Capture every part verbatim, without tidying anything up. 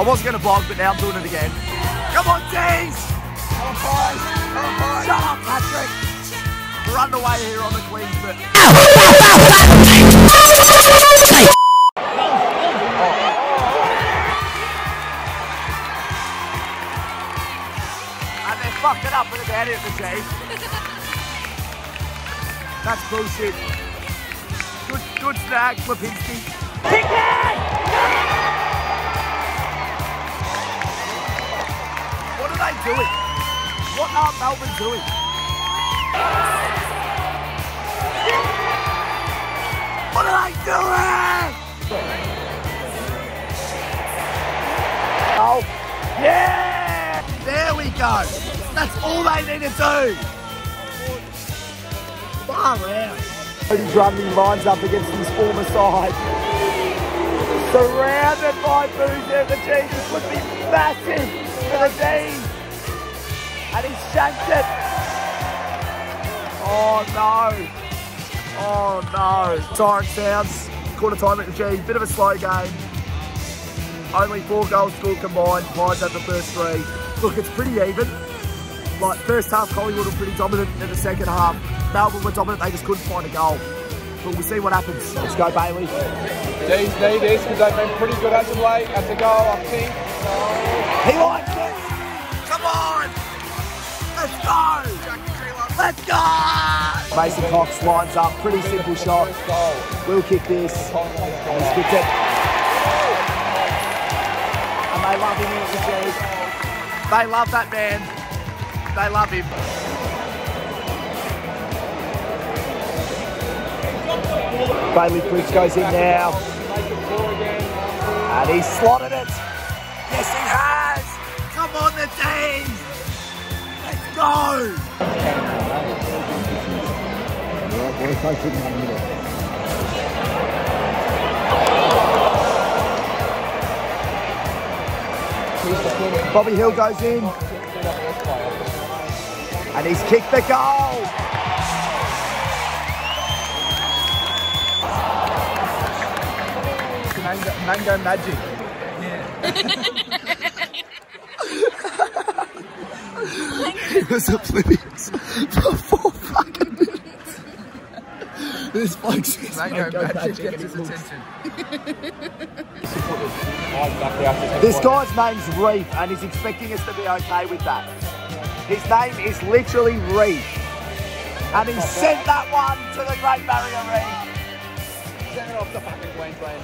was going to vlog, but now I'm doing it again. Come on, Tees! Shut up, Patrick! We're underway here on the Queensbet. And they're fucking up and about it, the G. That's bullshit. Good, good snag, Lipinski. Kick it! What are they doing? What are Melbourne doing? What are they doing? Oh, yeah! There we go. That's all they need to do. Far out. Cody Grundy lines up against his former side. Surrounded by Boozer. The G. This would be massive for the D's. And he shanked it. Oh no. Oh no. Siren sounds. Quarter time at the G. Bit of a slow game. Only four goals scored combined. Pies at the first three. Look, it's pretty even. Like, first half, Collingwood were pretty dominant. In the second half, Melbourne were dominant. They just couldn't find a goal. But we'll see what happens. Let's go, Bailey. D's need this because they've been pretty good as of late. At the goal, I think. He likes it. Come on. Let's go. Let's go. Mason Cox lines up. Pretty simple shot. We'll kick this. And he's kicked it. And they love him here at the G. They love that man. They love him. Bailey Briggs goes in now. And he's slotted it. Yes, he has. Come on, the D's. Let's go. Bobby Hill goes in. And he's kicked the goal. Mango, mango magic. Yeah. He was oblivious for four fucking minutes. This bloke says mango, mango magic, magic gets his attention. This guy's name's Reef and he's expecting us to be okay with that. His name is literally Reef. And he sent that one to the Great Barrier Reef. Send it off the fucking Queensland.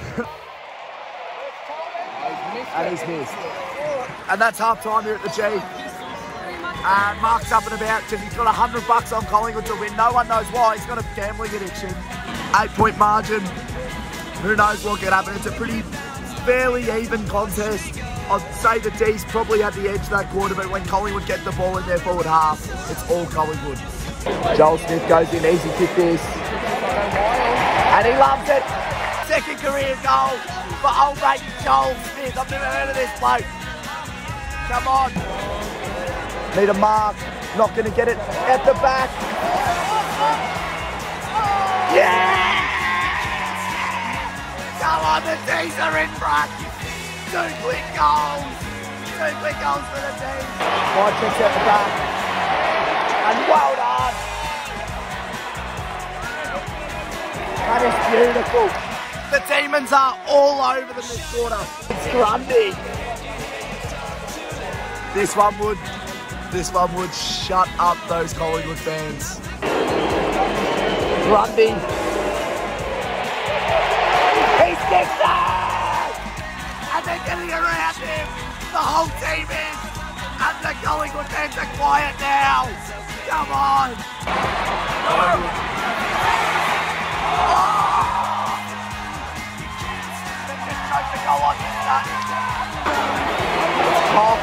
And he's missed. And that's half time here at the G. And Mark's up and about because he's got a hundred bucks on Collingwood to win. No one knows why. He's got a gambling addiction. Eight point margin. Who knows what can happen. It's a pretty fairly even contest. I'd say the D's probably had the edge that quarter, but when Collingwood get the ball in their forward half, it's all Collingwood. Joel Smith goes in, easy kick this. And he loves it. Second career goal for old mate Joel Smith. I've never heard of this bloke. Come on. Need a mark. Not going to get it at the back. Yeah! Come on, the D's are in front. Two quick goals. Two quick goals for the D's. Wide checks out the back. And well done. That is beautiful. The Demons are all over them this quarter. It's Grundy. This one would, this one would shut up those Collingwood fans. Grundy. He's kicked it! And they're getting around him. The whole team is. And the Collingwood fans are quiet now. Come on. Oh. To go on this time. It's Cox.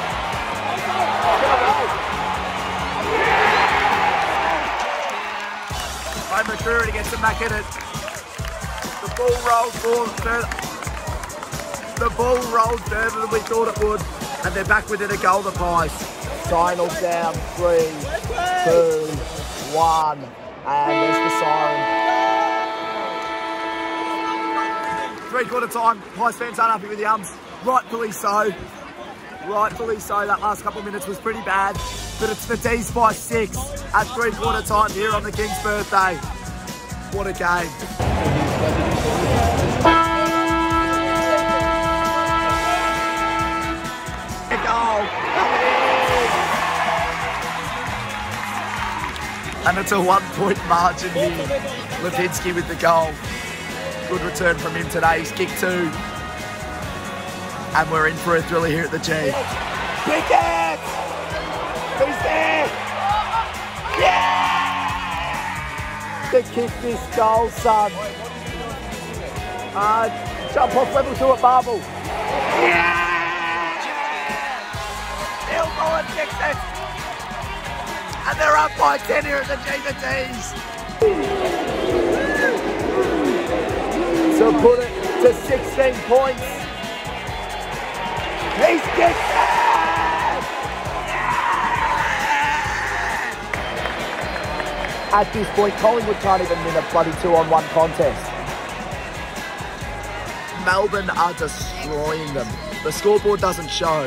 By McCurry gets him back in it. The ball rolled further. The ball rolled further than we thought it would. And they're back within a goal, the Pies. Signals down. Three, two, one. And there's the siren. Three quarter time, Pies fans aren't happy with the ums. Rightfully so. Rightfully so. That last couple of minutes was pretty bad. But it's the D's by six at three-quarter time here on the King's birthday. What a game. A goal. And it's a one-point margin here. Lipinski with the goal. Good return from him today. He's kicked two. And we're in for a thriller here at the G. Pickett! Who's there? Yeah! To kick this goal, son. Uh, jump off level two at Marvel. Yeah! Neil Mullen kicks it. And they're up by ten here at the G, the D's. To put it to sixteen points. He's kicked it! Yeah! At this point, Collingwood can't even win a bloody two-on-one contest. Melbourne are destroying them. The scoreboard doesn't show.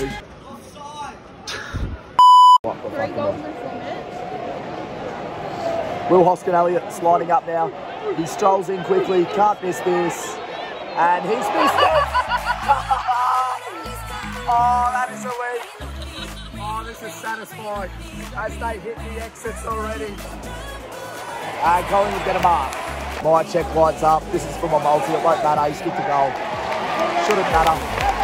Three goals in four minutes. Will Hoskin-Elliott sliding up now. He strolls in quickly, can't miss this. And he's missed it! Oh, that is a lead. Oh, this is satisfying as they hit the exits already. And Collingwood get a mark. My check lights up. This is from a multi. It won't matter. He's kicked a goal. Shouldn't matter.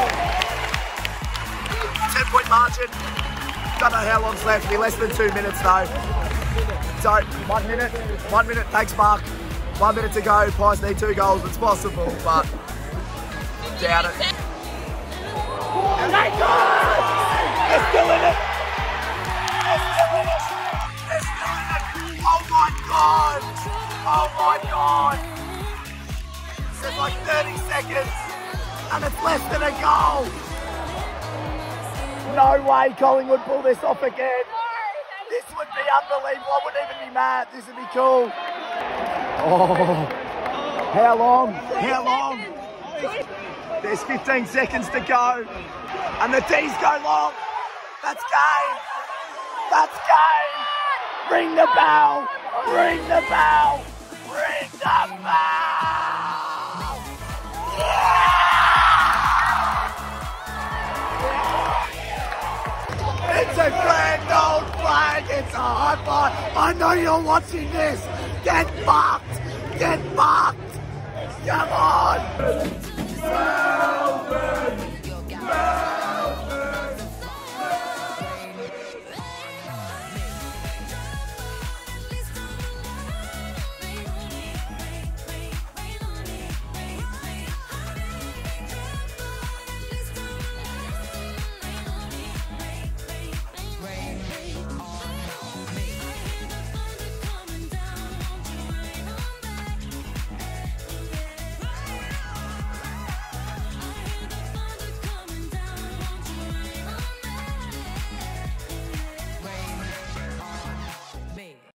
ten-point margin. Don't know how long's left. It'll be less than two minutes though. So, one minute. One minute. Thanks, Mark. One minute to go. Pies need two goals. It's possible, but doubt it. And they go! They're still in it! They're still in it! They're still in it! Oh my God! Oh my God! There's like thirty seconds and it's less than a goal! No way Collingwood pull this off again! This would be unbelievable. I wouldn't even be mad. This would be cool. Oh, how long? How long? There's fifteen seconds to go. And the D's go long. That's game. That's game. Ring the bell. Ring the bell. Ring the bell. Yeah! It's a grand old flag. It's a high five. I know you're watching this. Get fucked. Get fucked. Come on. Melbourne. Melbourne.